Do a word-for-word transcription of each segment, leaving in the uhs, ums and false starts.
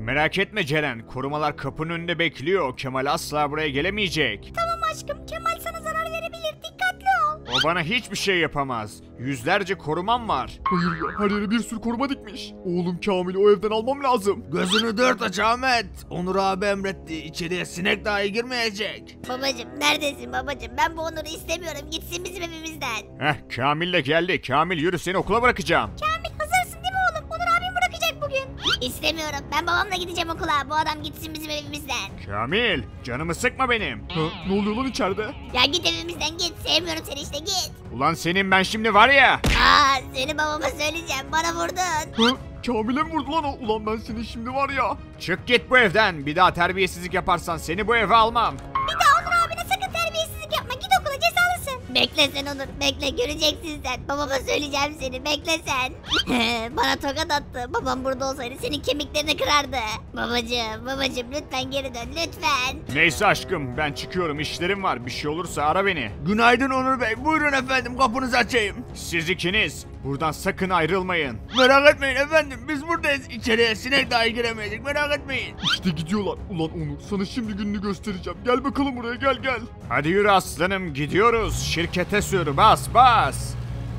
Merak etme Ceren, korumalar kapının önünde bekliyor. Kemal asla buraya gelemeyecek. Tamam aşkım, Kemal sana zarar verebilir, dikkatli ol. O bana hiçbir şey yapamaz. Yüzlerce korumam var. Hayır ya, her yere bir sürü koruma dikmiş. Oğlum Kamil'i o evden almam lazım. Gözünü dört aç Ahmet. Onur abi emretti. İçeriye sinek dahi girmeyecek. Babacım neredesin babacım, ben bu Onur'u istemiyorum, gitsin bizim evimizden. Heh, Kamil de geldi. Kamil yürü, seni okula bırakacağım. Kamil hazırsın değil mi oğlum? Onur abim bırakacak bugün. İstemiyorum, ben babamla gideceğim okula, bu adam gitsin bizim evimizden. Kamil, canımı sıkma benim. Ha, ne oluyor lan içeride? Ya git evimizden git, sevmiyorum seni işte, git. Ulan senin ben şimdi var ya. Aa, seni babama söyleyeceğim, bana vurdun. Ha, Kamil'e mi vurdu lan o? Ulan ben seni şimdi var ya. Çık git bu evden. Bir daha terbiyesizlik yaparsan seni bu eve almam. Bir daha Onur abine sakın terbiyesizlik yapma, git okula, cezalısın. Bekle sen Onur, bekle, göreceksin sen. Babama söyleyeceğim seni, bekle sen. Bana tokat attı, babam burada olsaydı senin kemiklerini kırardı. Babacım, babacım lütfen geri dön, lütfen. Neyse aşkım, ben çıkıyorum, işlerim var. Bir şey olursa ara beni. Günaydın Onur Bey. Buyurun efendim, kapınızı açayım. Siz ikiniz buradan sakın ayrılmayın. Merak etmeyin efendim, biz buradayız. İçeriye sinek dahi giremeyecek, merak etmeyin. İşte gidiyorlar. Ulan Onur, sana şimdi gününü göstereceğim. Gel bakalım buraya, gel gel. Hadi yürü aslanım, gidiyoruz. Şirkete sür, bas bas.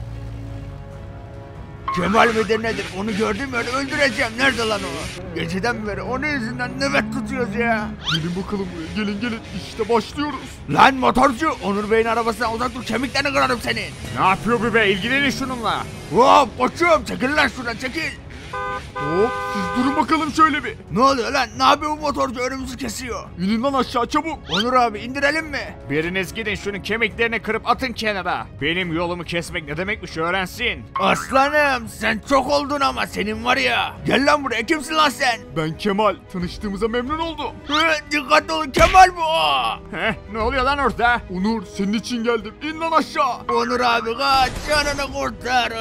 Kemal midir nedir? Onu gördüm öyle öldüreceğim. Nerede lan o? Geceden beri onun yüzünden nöbet tutuyoruz ya. Gelin bakalım buraya, gelin gelin. İşte başlıyoruz. Lan motorcu! Onur Bey'in arabasından uzak dur, kemiklerini kırarım senin. Ne yapıyor bu be? İlgilenin şununla. Hop koçum, çekil lan şuradan, çekil. Hop, siz durun bakalım şöyle bir. Ne oluyor lan? Ne yapıyor bu motorcu? Önümüzü kesiyor. İnin lan aşağı çabuk. Onur abi indirelim mi? Biriniz gidin şunun kemiklerini kırıp atın kenara. Benim yolumu kesmek ne demekmiş öğrensin. Aslanım sen çok oldun ama senin var ya. Gel lan buraya, kimsin lan sen? Ben Kemal, tanıştığımıza memnun oldum. Hı, dikkatli olun, Kemal bu. Heh, ne oluyor lan orada? Onur, senin için geldim. İn lan aşağı. Onur abi kaç, canını kurtar.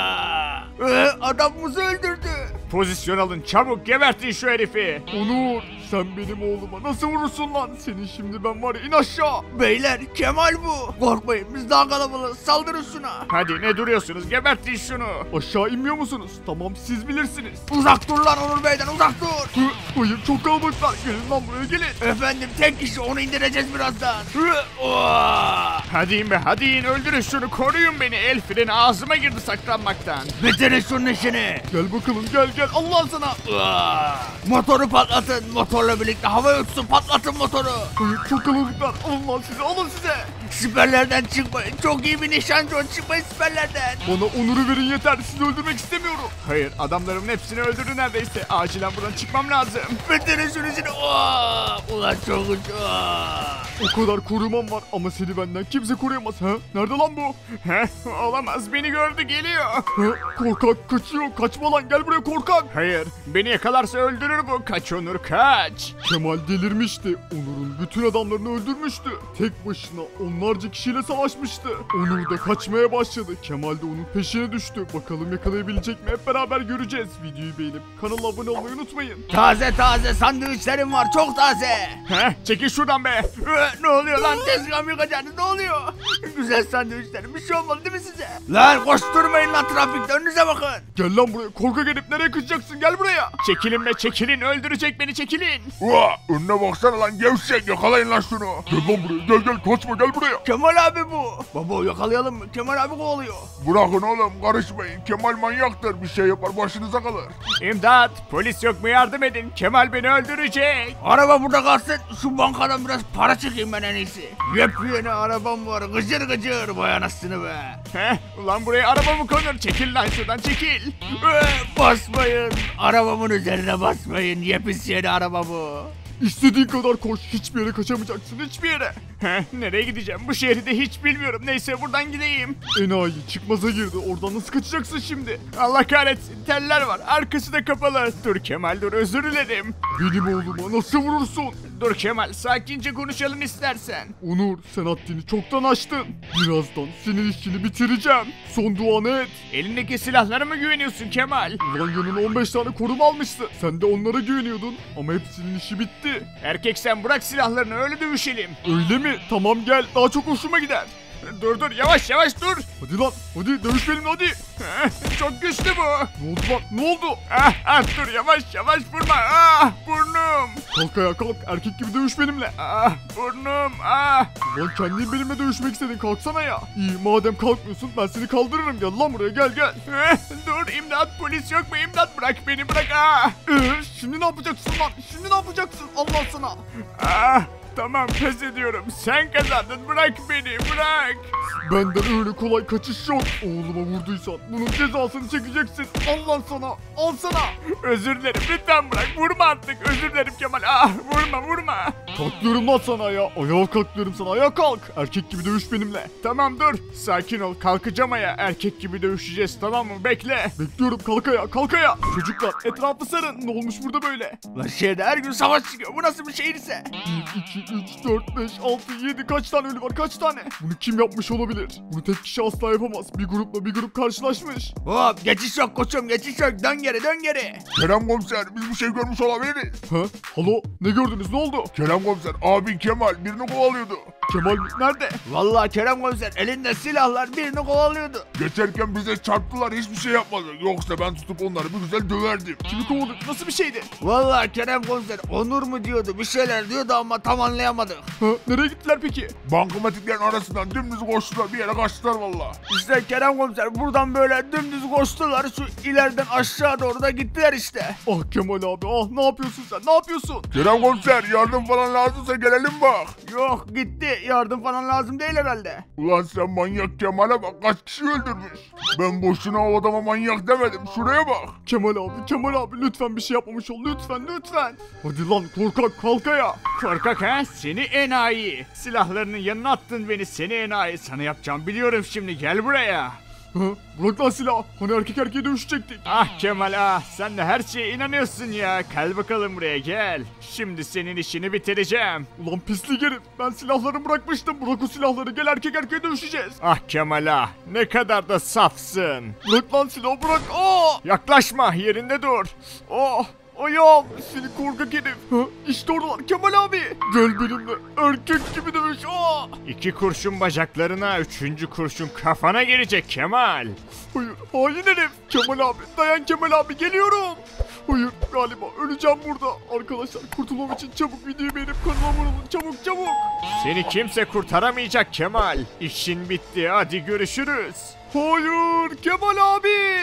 Hı, adamımızı öldürdü. Pozisyon alın, çabuk gebertin şu herifi. Onur, sen benim oğluma nasıl vurursun lan? Senin şimdi ben var ya, in aşağı. Beyler, Kemal bu. Korkmayın, biz daha kalabalığız, saldırın şuna. Hadi ne duruyorsunuz, gebertin şunu. Aşağı inmiyor musunuz? Tamam, siz bilirsiniz. Uzak dur lan Onur Bey'den, uzak dur. Hı, hayır, çok kalabalıklar. Gelin lan buraya, gelin. Efendim tek kişi, onu indireceğiz birazdan. Hı, oha. Hadi in be, hadi in, öldürün şunu, koruyun beni. El freni ağzıma girdi saklanmaktan. Bitirin şunun işini. Gel bakalım, gel gel. Allah sana. Aa, motoru patlatın. Motorla birlikte hava uçsun, patlatın motoru. Hayır, çok kalabalıklar. Alın lan size, alın size. Siperlerden çıkmayın. Çok iyi bir nişancı ol, çıkmayın siperlerden. Bana Onur'u verin yeter. Sizi öldürmek istemiyorum. Hayır, adamlarımın hepsini öldürdü neredeyse. Acilen buradan çıkmam lazım. Bitirin şunun işini. Aa, ulan çok uç. Aa. O kadar korumam var ama seni benden kimse koruyamaz. Ha? Nerede lan bu? Heh, olamaz, beni gördü, geliyor. Ha? Korkak kaçıyor. Kaçma lan, gel buraya korkak. Hayır, beni yakalarsa öldürür bu. Kaç Onur, kaç. Kemal delirmişti. Onur'un bütün adamlarını öldürmüştü. Tek başına onlarca kişiyle savaşmıştı. Onur da kaçmaya başladı. Kemal de onun peşine düştü. Bakalım yakalayabilecek mi? Hep beraber göreceğiz. Videoyu beğenip kanala abone olmayı unutmayın. Taze taze sandviçlerim var, çok taze. Heh, çekil şuradan be. Ee, ne oluyor lan, tezgahımı yıkacaksınız, ne oluyor? Güzel sandviçlerim, bir şey olmadı değil mi size? Lan koşturmayın lan trafikte, önünüze bakın. Gel lan buraya. Korkak edip nereye kaçacaksın? Gel buraya. Çekilin be, çekilin, öldürecek beni, çekilin. Ua, önüne baksana lan gevşek. Yakalayın lan şunu. Gel lan buraya. Gel gel, kaçma, gel buraya. Kemal abi bu. Baba yakalayalım mı? Kemal abi kovalıyor. Bırakın oğlum, karışmayın. Kemal manyaktır. Bir şey yapar, başınıza kalır. İmdat, polis yok mu, yardım edin. Kemal beni öldürecek. Araba burada kalsın, şu bankadan biraz para çekeyim ben en iyisi. Yepyeni arabam var, gıcır gıcır, vay anasını be. Heh, ulan buraya araba mı konur? Çekil lan şuradan, çekil. Ee, basmayın, arabamın üzerine basmayın, yepyeni araba bu. İstediğin kadar koş. Hiçbir yere kaçamayacaksın. Hiçbir yere. Heh, nereye gideceğim? Bu şehri de hiç bilmiyorum. Neyse buradan gideyim. Enayi çıkmaza girdi. Oradan nasıl kaçacaksın şimdi? Allah kahretsin, teller var. Arkası da kapalı. Dur Kemal, dur, özür dilerim. Benim oğluma nasıl vurursun? Dur Kemal, sakince konuşalım istersen. Onur, sen haddini çoktan aştın. Birazdan senin işini bitireceğim. Son duanı et. Elindeki silahlara mı güveniyorsun Kemal? Ulan yanına on beş tane koruma almışsın. Sen de onlara güveniyordun. Ama hepsinin işi bitti. Erkek sen, bırak silahlarını, öyle dövüşelim. Öyle mi? Tamam gel. Daha çok hoşuma gider. Dur dur yavaş yavaş dur. Hadi lan hadi dövüş benimle hadi. Heh, Çok güçlü bu. Ne oldu lan ne oldu? Ah, ah, dur yavaş yavaş vurma. Ah burnum. Kalk ayağa kalk erkek gibi dövüş benimle. Ah burnum. Ah. Lan kendin benimle dövüşmek istedin kalksana ya. İyi madem kalkmıyorsun ben seni kaldırırım gel lan buraya gel gel. Eh, Dur imdat polis yok mu imdat bırak beni bırak ah. Ee, şimdi ne yapacaksın lan şimdi ne yapacaksın Allah sana. Ah tamam pes ediyorum sen kazandın bırak beni bırak. Benden öyle kolay kaçış yok. Oğluma vurduysan bunun cezasını çekeceksin. Allah sana al sana. Özür dilerim lütfen bırak vurma artık özür dilerim Kemal ah vurma vurma. Kalkıyorum lan sana ya. Ayağa kalkıyorum sana ayağa kalk. Erkek gibi dövüş benimle. Tamam dur sakin ol kalkacağım ayağa erkek gibi dövüşeceğiz tamam mı bekle. Bekliyorum kalk ayağa kalk ayağa. Çocuklar etrafı sarın. Ne olmuş burada böyle? Lan şehirde her gün savaş çıkıyor. Bu nasıl bir şehirse? bir, iki, üç, dört, beş, altı, yedi kaç tane ölü var kaç tane? Bunu kim yapmış olabilir? Bunu tek kişi asla yapamaz. Bir grupla bir grup karşılaşmış. Hop geçiş yok koçum geçiş yok. Dön geri dön geri. Kerem komiser biz bir şey görmüş olabiliriz. Ha? Halo ne gördünüz ne oldu? Kerem komiser abin Kemal birini kovalıyordu. Kemal nerede? Vallahi Kerem komiser elinde silahlar birini kovalıyordu. Geçerken bize çarptılar hiçbir şey yapmadı. Yoksa ben tutup onları bir güzel döverdim. Kimi kovaladı? Nasıl bir şeydi? Vallahi Kerem komiser Onur mu diyordu bir şeyler diyordu ama tam anlayamadık. Ha? Nereye gittiler peki? Bankamatiklerin arasından dümdüz koştular bir yere kaçtılar valla. İşte Kerem komiser buradan böyle dümdüz koştular şu ileriden aşağı doğru da gittiler işte. Ah Kemal abi ah ne yapıyorsun sen ne yapıyorsun? Kerem komiser yardım falan lazımsa gelelim bak. Yok gitti yardım falan lazım değil herhalde. Ulan sen manyak Kemal'e bak kaç kişi öldürmüş. Ben boşuna o adama manyak demedim şuraya bak. Kemal abi Kemal abi lütfen bir şey yapmamış ol lütfen lütfen. Hadi lan korkak kalk ayağa. Korkak ha seni enayi. Silahlarının yanına attın beni seni enayi. Sana yapacağım biliyorum şimdi gel buraya. Ha? Bırak lan silahı. Hani erkek erkeğe dövüşecektik. Ah Kemal ah sen de her şeye inanıyorsun ya. Gel bakalım buraya gel. Şimdi senin işini bitireceğim. Ulan pislik herif. Ben silahları bırakmıştım. Bırak o silahları gel erkek erkeğe dövüşeceğiz. Ah Kemal ah ne kadar da safsın. Bırak lan silahı bırak. Aa! Yaklaşma yerinde dur. Oh! Ayağım! Seni korkak herif. Ha? İşte oradalar Kemal abi. Gel benimle. Erkek gibi dövüş. Aa! İki kurşun bacaklarına, üçüncü kurşun kafana gelecek Kemal. Hayır, hain herif. Kemal abi, dayan Kemal abi, geliyorum. Hayır, galiba öleceğim burada. Arkadaşlar, kurtulmam için çabuk videoyu beğenip kanalıma abone olun. Çabuk çabuk. Seni kimse kurtaramayacak Kemal. İşin bitti, hadi görüşürüz. Hayır, Kemal abi.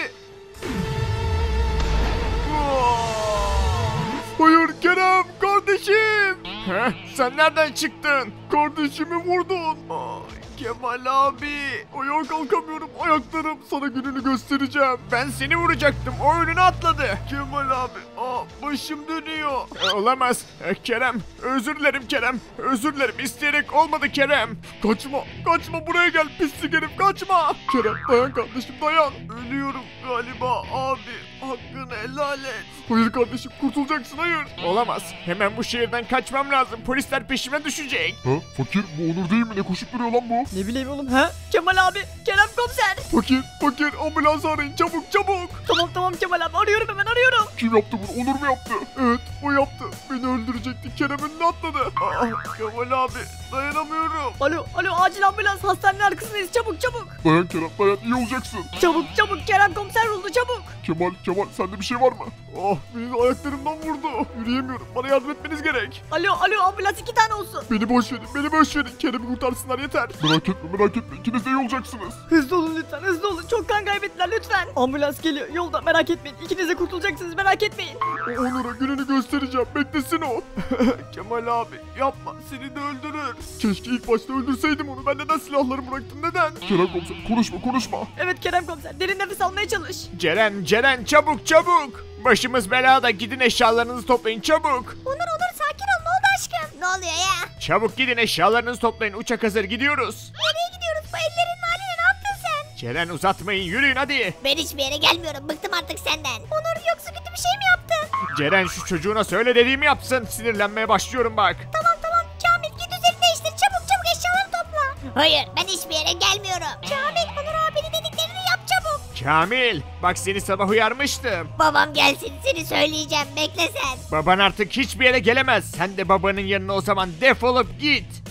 Hayır Kerem, kardeşim. Heh, sen nereden çıktın? Kardeşimi vurdun. Ay, Kemal abi. Ayağa kalkamıyorum. Ayaklarım. Sana gününü göstereceğim. Ben seni vuracaktım, o önüne atladı. Kemal abi. Aa, başım dönüyor. E, olamaz. E, Kerem, özür dilerim Kerem. Özür dilerim, isteyerek olmadı Kerem. Kaçma. Kaçma buraya gel pislik herif. Kaçma. Kerem dayan kardeşim dayan. Ölüyorum galiba abi. Hakkını helal et. Hayır kardeşim kurtulacaksın hayır. Olamaz. Hemen bu şehirden kaçmam lazım. Polisler peşime düşecek. Ha? Fakir bu Onur değil mi? Ne koşup duruyor lan bu? Ne bileyim oğlum ha? Kemal abi, Kerem komiser. Fakir, fakir ambulans arayın çabuk çabuk. Tamam tamam Kemal abi arıyorum hemen arıyorum. Kim yaptı bunu? Onur mu yaptı? Evet o yaptı. Beni öldürecekti. Kerem önüne atladı. Ah Kemal abi dayanamıyorum. Alo alo acil ambulans hastanenin arkasındayız çabuk çabuk. Dayan Kerem dayan iyi olacaksın. Çabuk çabuk Kerem komiser vurdu çabuk. Kemal Kemal sende bir şey var mı? Ah beni ayaklarımdan vurdu. Yürüyemiyorum. Bana yardım etmeniz gerek. Alo alo ambulans iki tane olsun. Beni boş verin. Beni boş verin. Kerem'i kurtarsınlar yeter. Merak etme merak etme ikiniz de iyi olacaksınız. Hızlı olun lütfen hızlı olun çok kan kaybettiler lütfen. Ambulans geliyor yolda merak etmeyin ikiniz de kurtulacaksınız merak etmeyin. O Onur'a gününü göstereceğim. Beklesin o. Kemal abi yapma. Seni de öldürür. Keşke ilk başta öldürseydim onu. Ben neden silahları bıraktım? Neden? Kerem komiser konuşma konuşma. Evet Kerem komiser derin nefes almaya çalış. Ceren, Ceren çabuk çabuk. Başımız belada, gidin eşyalarınızı toplayın çabuk. Onur Onur sakin ol ne oldu aşkım? Ne oluyor ya? Çabuk gidin eşyalarınızı toplayın, uçak hazır gidiyoruz. Nereye gidiyoruz? Bu ellerin haline ne yaptın sen? Ceren uzatmayın, yürüyün hadi. Ben hiçbir yere gelmiyorum. Bıktım artık senden. Onur yoksa kötü bir şey mi yaptın? Ceren şu çocuğuna söyle dediğimi yapsın, sinirlenmeye başlıyorum bak. Tamam tamam Kamil git üzerini değiştir. Çabuk çabuk eşyalarını topla. Hayır ben hiçbir yere gelmiyorum. Kamil Onur abinin dediklerini yap çabuk. Kamil, bak seni sabah uyarmıştım. Babam gelsin seni söyleyeceğim bekle sen. Baban artık hiçbir yere gelemez. Sen de babanın yanına o zaman defolup git.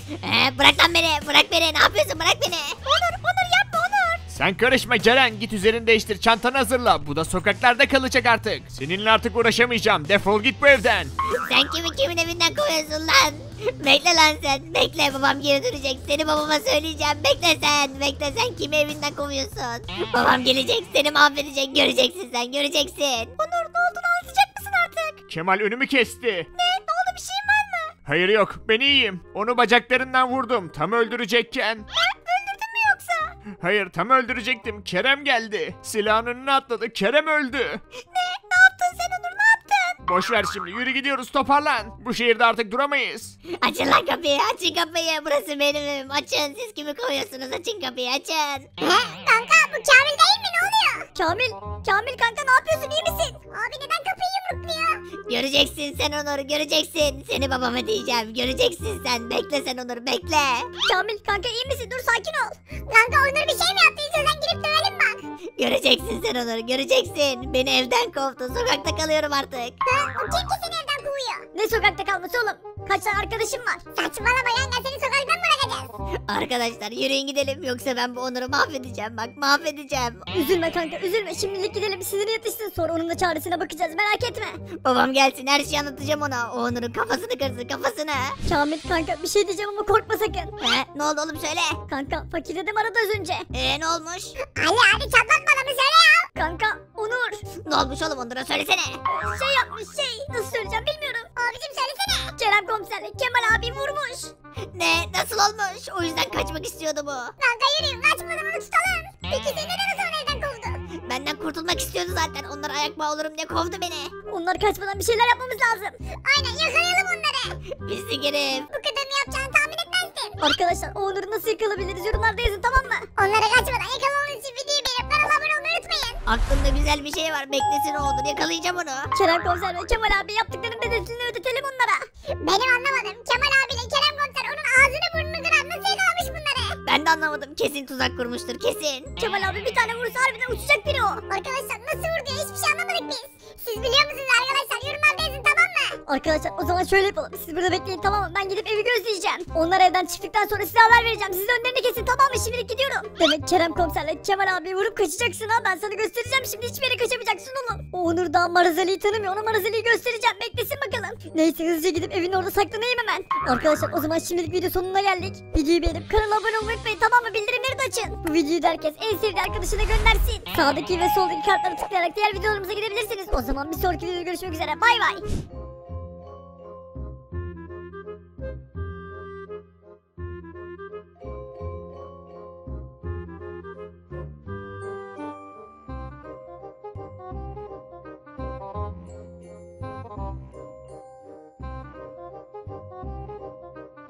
Ee, bırak lan beni bırak beni ne yapıyorsun bırak beni. Onur Onur yapma Onur. Sen karışma Ceren, git üzerini değiştir, çantanı hazırla. Bu da sokaklarda kalacak artık. Seninle artık uğraşamayacağım, defol git bu evden. Sen kimi kimin evinden kovuyorsun lan? Bekle lan sen bekle babam geri dönecek seni babama söyleyeceğim bekle sen bekle sen kimi evinden kovuyorsun? Babam gelecek seni mahvedecek göreceksin sen göreceksin. Onur ne oldu anlatacak mısın artık? Kemal önümü kesti. Ne ne oldu bir şeyin var mı? Hayır yok, ben iyiyim. Onu bacaklarından vurdum, tam öldürecekken. Ha, öldürdün mü yoksa? Hayır, tam öldürecektim. Kerem geldi. Silahın önüne atladı. Kerem öldü. Ne ne yaptın sen Onur ne yaptın? Boş ver şimdi. Yürü gidiyoruz, toparlan. Bu şehirde artık duramayız. Açın lan kapıyı açın kapıyı burası benim evim açın siz kimi kovuyorsunuz açın kapıyı açın. He kanka bu Kamil değil mi ne oluyor? Kamil, Kamil kanka ne yapıyorsun iyi misin? Abi neden kapıyı yumrukluyor? Göreceksin sen Onur göreceksin. Seni babama diyeceğim göreceksin sen. Bekle sen Onur bekle. Kamil kanka iyi misin? Dur sakin ol. Kanka Onur bir şey mi yaptı? İstiyorsan girip dövelim bak. Göreceksin sen Onur göreceksin. Beni evden kovdu sokakta kalıyorum artık. Ha, o kim ki seni evden kovuyor? Ne sokakta kalması oğlum? Kaç tane arkadaşım var? Saçmalama yanga seni sokaktan bırakacağız. Arkadaşlar yürüyün gidelim yoksa ben bu Onur'u mahvedeceğim bak mahvedeceğim. Üzülme kanka üzülme şimdilik gidelim siniri yatışsın sonra onun da çaresine bakacağız merak etme. Babam gelsin her şeyi anlatacağım ona. O Onur'un kafasını kırsın kafasını. Kamil kanka bir şey diyeceğim ama korkma sakın. He, ne oldu oğlum söyle. Kanka fakir dedem aradı az önce. Ee ne olmuş? Ali hadi çatlatma adamı söyle ya. Kanka Onur. Ne olmuş oğlum Onur'a söylesene. Şey yapmış şey nasıl söyleyeceğim bilmiyorum. Abicim söylesene. Kerem komiserle Kemal abi vurmuş. Ne nasıl olmuş? O yüzden kaçmak istiyordu bu. Kanka yürüyün kaçmadan onu tutalım. Peki seni neden sonra evden kovdu? Benden kurtulmak istiyordu zaten. Onlar ayak bağı olurum diye kovdu beni. Onlar kaçmadan bir şeyler yapmamız lazım. Aynen yakalayalım onları. Pislik herif. Bu kadarını yapacağını tahmin etmezdim. Arkadaşlar o Onur'u nasıl yakalayabiliriz yorumlarda yazın tamam mı? Onları kaçmadan yakalamamız için videoyu beğenip kanala abone olmayı unutmayın. Aklımda güzel bir şey var. Beklesin o Onur. Yakalayacağım onu. Kerem komiser ve Kemal abi yaptıklarının bedelini ödetelim onlara. Benim anlamadım. Kemal abiyle Kerem komiser onun ağzını burnunu kırar. Nasıl yakalamış bunları? Ben de anlamadım. Kesin tuzak kurmuştur. Kesin. Kemal abi bir tane vursa harbiden uçacak biri o. Arkadaşlar nasıl vurdu ya? Hiçbir şey anlamadık biz. Siz biliyor musunuz arkadaşlar? Yorumlarda yazın tamam mı? Arkadaşlar o zaman şöyle yapalım. Siz burada bekleyin tamam mı? Ben gidip evi gözleyeceğim. Onlar evden çıktıktan sonra size haber vereceğim. Siz de önlerini kesin tamam mı? Şimdilik gidiyorum. Demek Kerem komiserle Kemal abi vurup kaçacaksın ha. Ben sana göstereceğim. Şimdi hiçbir yere kaçamayacaksın oğlum. O Onur daha Marazali'yi tanımıyor. Ona Marazali'yi göstereceğim. Beklesin bakalım. Neyse hızlıca gidip evin orada saklanayım hemen. Arkadaşlar o zaman şimdilik video sonuna geldik. Videoyu beğenip kanala abone olmayı unutmayın tamam mı? Bildirimleri de açın. Bu videoyu da herkes en sevdiği arkadaşına göndersin. Sağdaki ve soldaki kartlara tıklayarak diğer videolarımıza gidebilirsiniz. O zaman bir sonraki videoda görüşmek üzere. Bay bay.